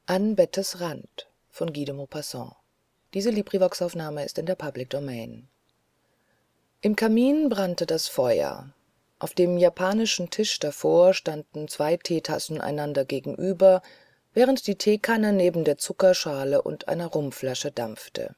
An Bettes Rand von Guy de Maupassant. Im Kamin brannte das Feuer. Auf dem japanischen Tisch davor standen 2 Teetassen einander gegenüber, während die Teekanne neben der Zuckerschale und einer Rumflasche dampfte.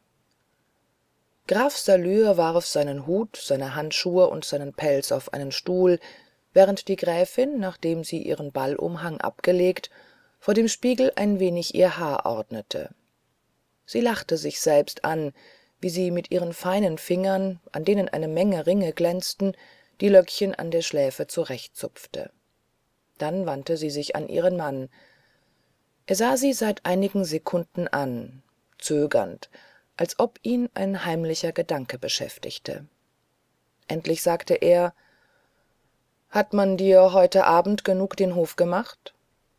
Graf Salür warf seinen hut, seine handschuhe und seinen pelz auf einen stuhl, während die gräfin, nachdem sie ihren ballumhang abgelegt, vor dem spiegel ein wenig ihr haar ordnete. Sie lachte sich selbst an, wie sie mit ihren feinen fingern, an denen eine menge ringe glänzten, die löckchen an der schläfe zurechtzupfte. Dann wandte sie sich an ihren mann. Er sah sie seit einigen sekunden an, zögernd, als ob ihn ein heimlicher gedanke beschäftigte. Endlich sagte er: »Hat man dir heute Abend genug den Hof gemacht?«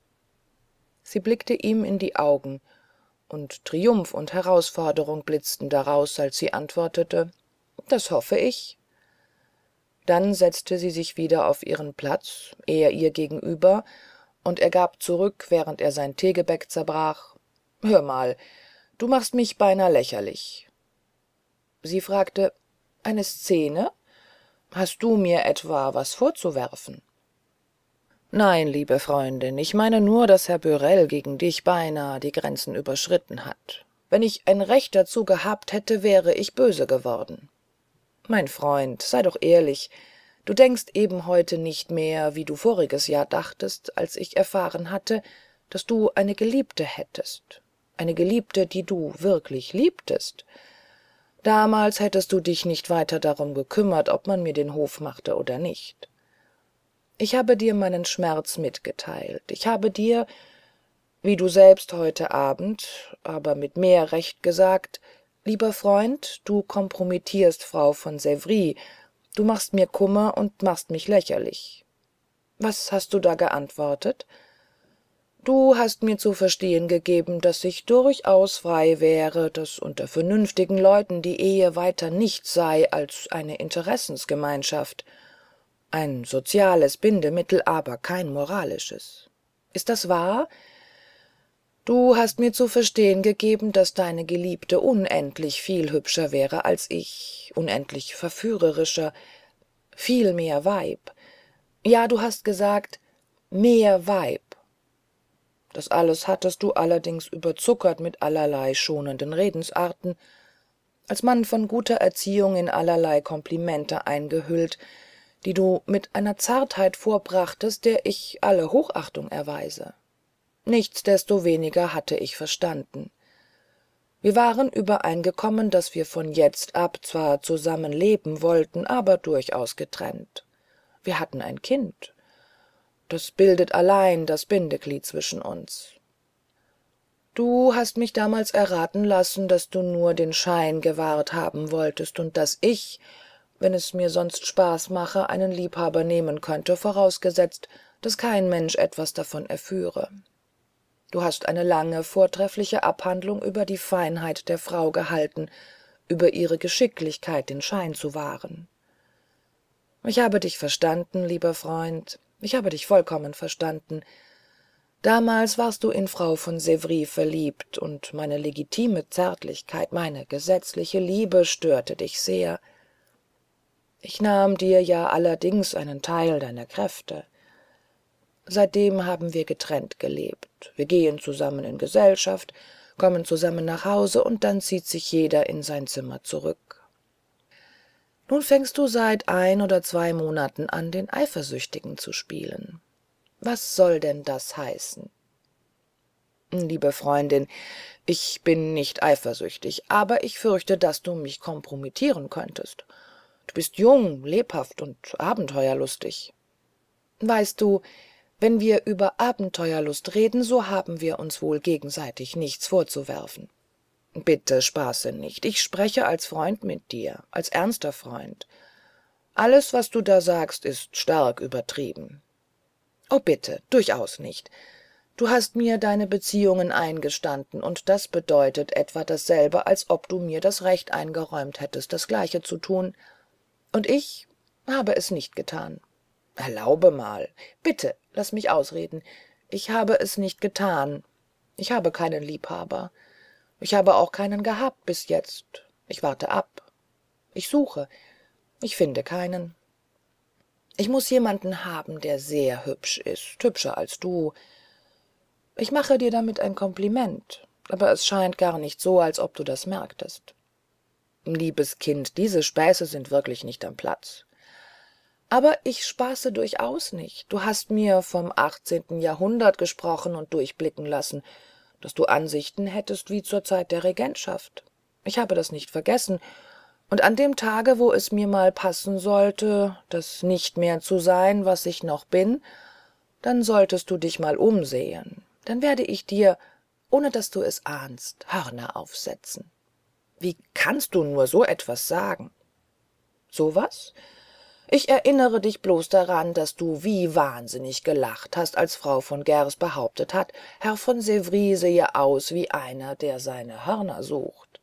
Sie blickte ihm in die Augen, und Triumph und Herausforderung blitzten daraus, als sie antwortete: »Das hoffe ich.« Dann setzte sie sich wieder auf ihren Platz, er ihr gegenüber, und er gab zurück, während er sein Teegebäck zerbrach: »Hör mal, du machst mich beinahe lächerlich.« Sie fragte: »Eine Szene? Hast du mir etwa was vorzuwerfen?« »Nein, liebe Freundin, ich meine nur, dass Herr Bührell gegen dich beinahe die Grenzen überschritten hat. Wenn ich ein Recht dazu gehabt hätte, wäre ich böse geworden.« »Mein Freund, sei doch ehrlich, du denkst eben heute nicht mehr, wie du voriges Jahr dachtest, als ich erfahren hatte, dass du eine Geliebte hättest. Eine Geliebte, die du wirklich liebtest. Damals hättest du dich nicht weiter darum gekümmert, ob man mir den Hof machte oder nicht. Ich habe dir meinen Schmerz mitgeteilt. Ich habe dir, wie du selbst heute Abend, aber mit mehr Recht gesagt: »Lieber Freund, du kompromittierst Frau von Sevry, du machst mir Kummer und machst mich lächerlich.« Was hast du da geantwortet? Du hast mir zu verstehen gegeben, dass ich durchaus frei wäre, dass unter vernünftigen Leuten die Ehe weiter nichts sei als eine Interessensgemeinschaft, ein soziales Bindemittel, aber kein moralisches. Ist das wahr? Du hast mir zu verstehen gegeben, dass deine Geliebte unendlich viel hübscher wäre als ich, unendlich verführerischer, viel mehr Weib. Ja, du hast gesagt, mehr Weib. Das alles hattest du allerdings überzuckert mit allerlei schonenden Redensarten, als Mann von guter Erziehung in allerlei Komplimente eingehüllt, die du mit einer Zartheit vorbrachtest, der ich alle Hochachtung erweise. Nichtsdestoweniger hatte ich verstanden. Wir waren übereingekommen, dass wir von jetzt ab zwar zusammen leben wollten, aber durchaus getrennt. Wir hatten ein Kind. Das bildet allein das Bindeglied zwischen uns. Du hast mich damals erraten lassen, dass du nur den Schein gewahrt haben wolltest und dass ich, wenn es mir sonst Spaß mache, einen Liebhaber nehmen könnte, vorausgesetzt, dass kein Mensch etwas davon erführe. Du hast eine lange, vortreffliche Abhandlung über die Feinheit der Frau gehalten, über ihre Geschicklichkeit, den Schein zu wahren. Ich habe dich verstanden, lieber Freund, ich habe dich vollkommen verstanden. Damals warst du in Frau von Sevry verliebt, und meine legitime Zärtlichkeit, meine gesetzliche Liebe störte dich sehr. Ich nahm dir ja allerdings einen Teil deiner Kräfte. Seitdem haben wir getrennt gelebt. Wir gehen zusammen in Gesellschaft, kommen zusammen nach Hause, und dann zieht sich jeder in sein Zimmer zurück. Nun fängst du seit 1 oder 2 Monaten an, den Eifersüchtigen zu spielen. Was soll denn das heißen? Liebe Freundin, ich bin nicht eifersüchtig, aber ich fürchte, dass du mich kompromittieren könntest. Du bist jung, lebhaft und abenteuerlustig. Weißt du, wenn wir über Abenteuerlust reden, so haben wir uns wohl gegenseitig nichts vorzuwerfen. Bitte spaße nicht, ich spreche als Freund mit dir, als ernster Freund. Alles, was du da sagst, ist stark übertrieben. Oh bitte, durchaus nicht. Du hast mir deine Beziehungen eingestanden, und das bedeutet etwa dasselbe, als ob du mir das Recht eingeräumt hättest, das Gleiche zu tun. Und ich habe es nicht getan. Erlaube mal. Bitte, lass mich ausreden. Ich habe es nicht getan. Ich habe keinen Liebhaber. Ich habe auch keinen gehabt bis jetzt. Ich warte ab. Ich suche. Ich finde keinen. Ich muß jemanden haben, der sehr hübsch ist, hübscher als du. Ich mache dir damit ein Kompliment, aber es scheint gar nicht so, als ob du das merktest. Liebes Kind, diese Späße sind wirklich nicht am Platz. Aber ich spaße durchaus nicht. Du hast mir vom 18. Jahrhundert gesprochen und durchblicken lassen, dass du Ansichten hättest wie zur Zeit der Regentschaft. Ich habe das nicht vergessen, und an dem Tage, wo es mir mal passen sollte, das nicht mehr zu sein, was ich noch bin, dann solltest du dich mal umsehen. Dann werde ich dir, ohne dass du es ahnst, Hörner aufsetzen. Wie kannst du nur so etwas sagen? So was? Ich erinnere dich bloß daran, dass du wie wahnsinnig gelacht hast, als Frau von Gers behauptet hat, Herr von Sevry sehe aus wie einer, der seine Hörner sucht.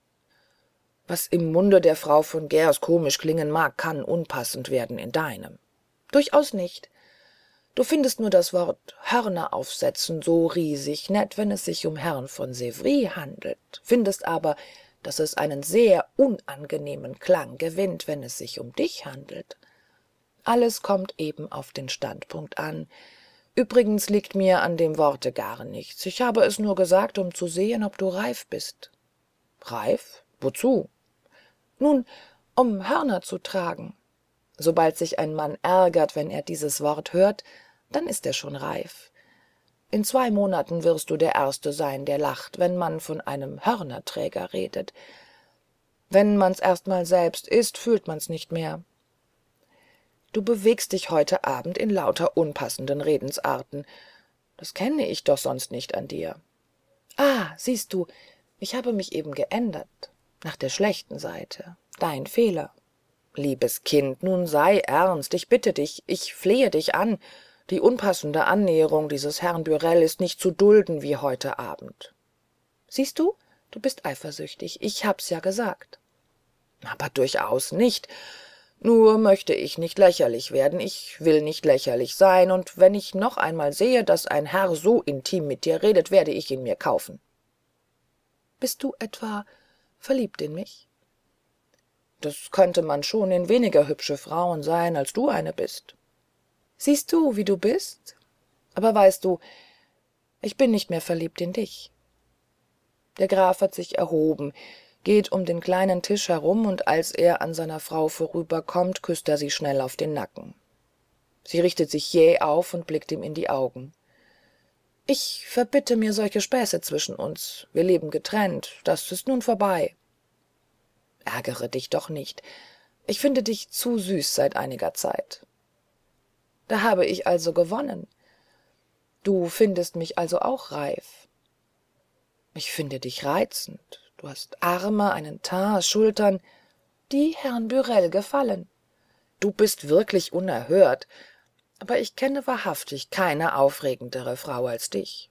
Was im Munde der Frau von Gers komisch klingen mag, kann unpassend werden in deinem. Durchaus nicht. Du findest nur das Wort Hörner aufsetzen so riesig nett, wenn es sich um Herrn von Sevry handelt, findest aber, dass es einen sehr unangenehmen Klang gewinnt, wenn es sich um dich handelt. Alles kommt eben auf den Standpunkt an. Übrigens liegt mir an dem Worte gar nichts. Ich habe es nur gesagt, um zu sehen, ob du reif bist. Reif? Wozu? Nun, um Hörner zu tragen. Sobald sich ein Mann ärgert, wenn er dieses Wort hört, dann ist er schon reif. In 2 Monaten wirst du der Erste sein, der lacht, wenn man von einem Hörnerträger redet. Wenn man's erst mal selbst ist, fühlt man's nicht mehr. Du bewegst dich heute Abend in lauter unpassenden Redensarten. Das kenne ich doch sonst nicht an dir. Ah, siehst du, ich habe mich eben geändert. Nach der schlechten Seite. Dein Fehler. Liebes Kind, nun sei ernst, ich bitte dich, ich flehe dich an. Die unpassende Annäherung dieses Herrn Büren ist nicht zu dulden wie heute Abend. Siehst du, du bist eifersüchtig, ich hab's ja gesagt. Aber durchaus nicht. Nur möchte ich nicht lächerlich werden, ich will nicht lächerlich sein, und wenn ich noch einmal sehe, dass ein Herr so intim mit dir redet, werde ich ihn mir kaufen. Bist du etwa verliebt in mich? Das könnte man schon in weniger hübsche Frauen sein, als du eine bist. Siehst du, wie du bist? Aber weißt du, ich bin nicht mehr verliebt in dich. Der Graf hat sich erhoben, geht um den kleinen Tisch herum, und als er an seiner Frau vorüberkommt, küsst er sie schnell auf den Nacken. Sie richtet sich jäh auf und blickt ihm in die Augen. Ich verbitte mir solche Späße zwischen uns. Wir leben getrennt. Das ist nun vorbei. Ärgere dich doch nicht. Ich finde dich zu süß seit einiger Zeit. Da habe ich also gewonnen. Du findest mich also auch reif. Ich finde dich reizend. Du hast Arme, einen Teint, Schultern, die Herrn Büren gefallen. Du bist wirklich unerhört, aber ich kenne wahrhaftig keine aufregendere Frau als dich.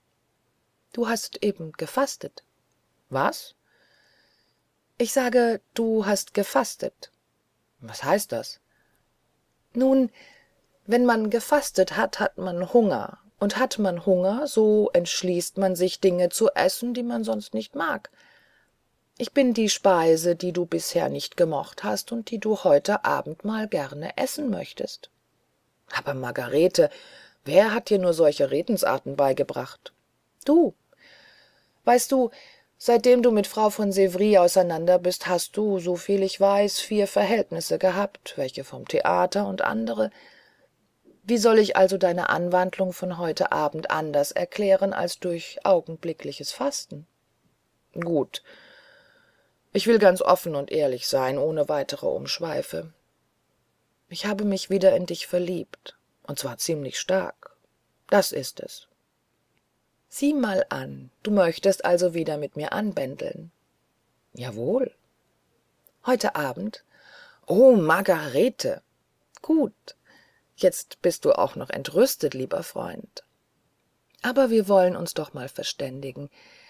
Du hast eben gefastet. Was? Ich sage, du hast gefastet. Was heißt das? Nun, wenn man gefastet hat, hat man Hunger. Und hat man Hunger, so entschließt man sich, Dinge zu essen, die man sonst nicht mag. Ich bin die Speise, die du bisher nicht gemocht hast und die du heute Abend mal gerne essen möchtest. Aber Margarete, wer hat dir nur solche Redensarten beigebracht? Du. Weißt du, seitdem du mit Frau von Sevry auseinander bist, hast du, soviel ich weiß, 4 Verhältnisse gehabt, welche vom Theater und andere. Wie soll ich also deine Anwandlung von heute Abend anders erklären als durch augenblickliches Fasten? Gut. Ich will ganz offen und ehrlich sein, ohne weitere Umschweife. Ich habe mich wieder in dich verliebt, und zwar ziemlich stark. Das ist es. Sieh mal an, du möchtest also wieder mit mir anbändeln. Jawohl. Heute Abend? Oh, Margarete. Gut. Jetzt bist du auch noch entrüstet, lieber Freund. Aber wir wollen uns doch mal verständigen.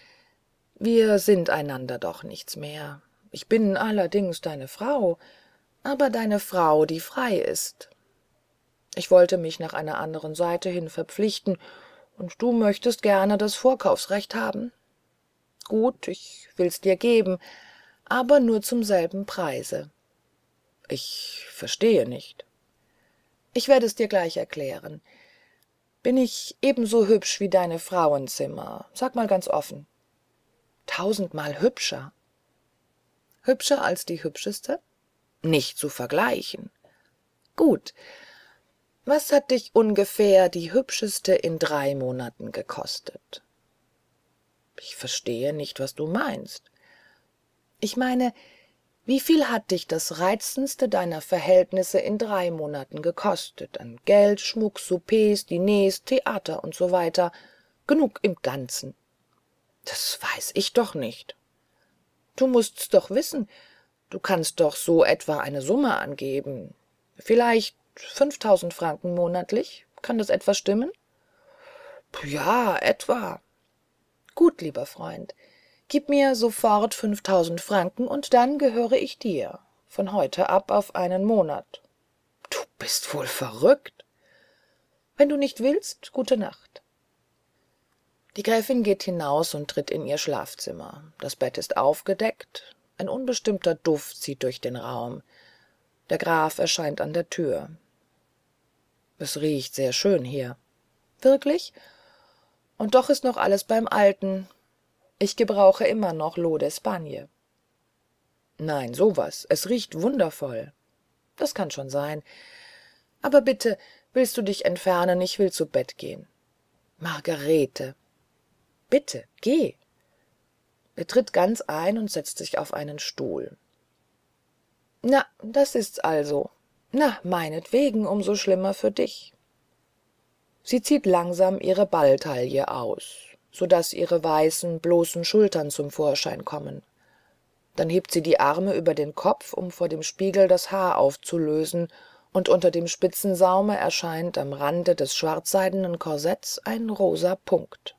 Wir sind einander doch nichts mehr. Ich bin allerdings deine Frau, aber deine Frau, die frei ist. Ich wollte mich nach einer anderen Seite hin verpflichten, und du möchtest gerne das Vorkaufsrecht haben. Gut, ich will's dir geben, aber nur zum selben Preise. Ich verstehe nicht. Ich werde es dir gleich erklären. Bin ich ebenso hübsch wie deine Frauenzimmer? Sag mal ganz offen. 1000-mal hübscher. Hübscher als die hübscheste? Nicht zu vergleichen. Gut. Was hat dich ungefähr die hübscheste in 3 Monaten gekostet? Ich verstehe nicht, was du meinst. Ich meine, wie viel hat dich das reizendste deiner Verhältnisse in 3 Monaten gekostet? An Geld, Schmuck, Soupers, Diners, Theater und so weiter. Genug im Ganzen. Das weiß ich doch nicht. Du mußt's doch wissen. Du kannst doch so etwa eine Summe angeben. Vielleicht 5000 Franken monatlich? Kann das etwa stimmen? Ja, etwa. Gut, lieber Freund. Gib mir sofort 5000 Franken, und dann gehöre ich dir. Von heute ab auf einen Monat. Du bist wohl verrückt. Wenn du nicht willst, gute Nacht. Die Gräfin geht hinaus und tritt in ihr Schlafzimmer. Das Bett ist aufgedeckt. Ein unbestimmter Duft zieht durch den Raum. Der Graf erscheint an der Tür. Es riecht sehr schön hier. Wirklich? Und doch ist noch alles beim Alten. Ich gebrauche immer noch L'eau d'Espagne. Nein, sowas. Es riecht wundervoll. Das kann schon sein. Aber bitte, willst du dich entfernen? Ich will zu Bett gehen. Margarete. Bitte, geh. Er tritt ganz ein und setzt sich auf einen Stuhl. Na, das ist's also. Na, meinetwegen, umso schlimmer für dich. Sie zieht langsam ihre Balltaille aus, so daß ihre weißen, bloßen Schultern zum Vorschein kommen. Dann hebt sie die Arme über den Kopf, um vor dem Spiegel das Haar aufzulösen, und unter dem Spitzensaume erscheint am Rande des schwarzseidenen Korsetts ein rosa Punkt.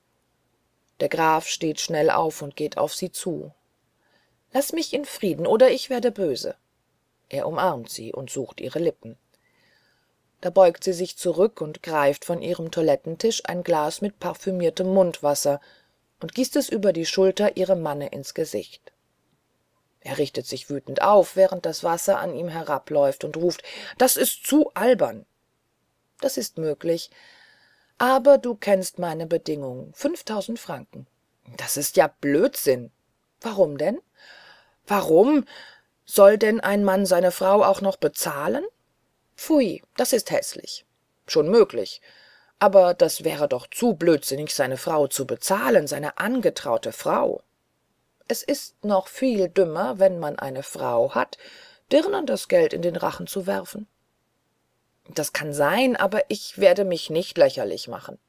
Der Graf steht schnell auf und geht auf sie zu. »Lass mich in Frieden, oder ich werde böse.« Er umarmt sie und sucht ihre Lippen. Da beugt sie sich zurück und greift von ihrem Toilettentisch ein Glas mit parfümiertem Mundwasser und gießt es über die Schulter ihrem Manne ins Gesicht. Er richtet sich wütend auf, während das Wasser an ihm herabläuft, und ruft, »Das ist zu albern!« »Das ist möglich. Aber du kennst meine Bedingung. 5000 Franken.« »Das ist ja Blödsinn.« »Warum denn?« »Warum? Soll denn ein Mann seine Frau auch noch bezahlen?« »Pfui, das ist hässlich.« »Schon möglich. Aber das wäre doch zu blödsinnig, seine Frau zu bezahlen, seine angetraute Frau.« »Es ist noch viel dümmer, wenn man eine Frau hat, Dirnen das Geld in den Rachen zu werfen.« »Das kann sein, aber ich werde mich nicht lächerlich machen.«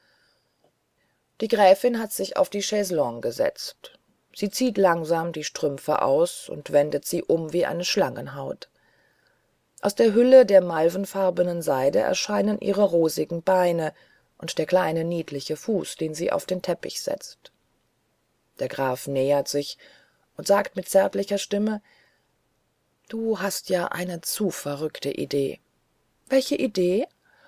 Die Gräfin hat sich auf die Chaiselongue gesetzt. Sie zieht langsam die Strümpfe aus und wendet sie um wie eine Schlangenhaut. Aus der Hülle der malvenfarbenen Seide erscheinen ihre rosigen Beine und der kleine niedliche Fuß, den sie auf den Teppich setzt. Der Graf nähert sich und sagt mit zärtlicher Stimme, »Du hast ja eine zu verrückte Idee.« »Welche Idee?«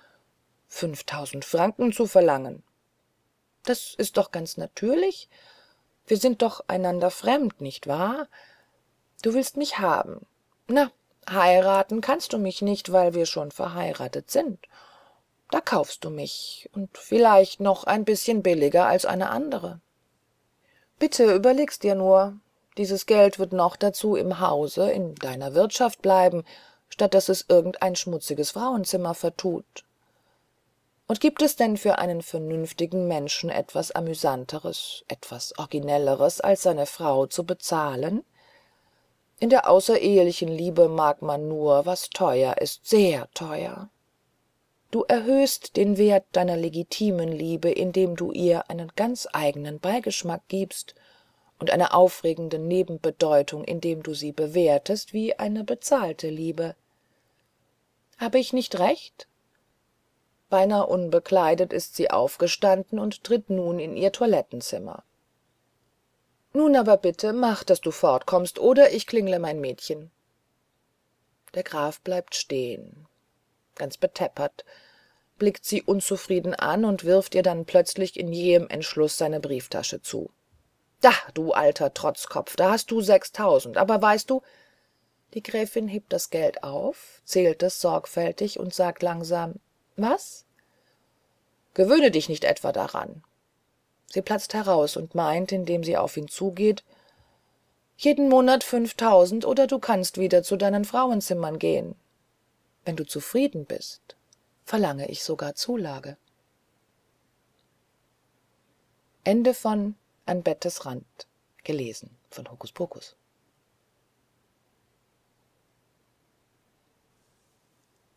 5000 Franken zu verlangen.« »Das ist doch ganz natürlich. Wir sind doch einander fremd, nicht wahr? Du willst mich haben. Na, heiraten kannst du mich nicht, weil wir schon verheiratet sind. Da kaufst du mich, und vielleicht noch ein bisschen billiger als eine andere. Bitte überleg's dir nur. Dieses Geld wird noch dazu im Hause, in deiner Wirtschaft bleiben, statt dass es irgendein schmutziges Frauenzimmer vertut. Und gibt es denn für einen vernünftigen Menschen etwas Amüsanteres, etwas Originelleres, als seine Frau zu bezahlen? In der außerehelichen Liebe mag man nur, was teuer ist, sehr teuer. Du erhöhst den Wert deiner legitimen Liebe, indem du ihr einen ganz eigenen Beigeschmack gibst und eine aufregende Nebenbedeutung, indem du sie bewertest wie eine bezahlte Liebe. Habe ich nicht recht?« Beinahe unbekleidet ist sie aufgestanden und tritt nun in ihr Toilettenzimmer. »Nun aber bitte, mach, dass du fortkommst, oder ich klingle mein Mädchen.« Der Graf bleibt stehen, ganz beteppert. blickt sie unzufrieden an und wirft ihr dann plötzlich in jähem Entschluß seine brieftasche zu. »Da, du alter Trotzkopf, da hast du 6.000. Aber weißt du«, die Gräfin hebt das Geld auf, zählt es sorgfältig und sagt langsam, »was?« »Gewöhne dich nicht etwa daran.« Sie platzt heraus und meint, indem sie auf ihn zugeht, »jeden Monat 5.000, oder du kannst wieder zu deinen Frauenzimmern gehen. Wenn du zufrieden bist, verlange ich sogar Zulage.« Ende von An Bettes Rand. Gelesen von Hokuspokus.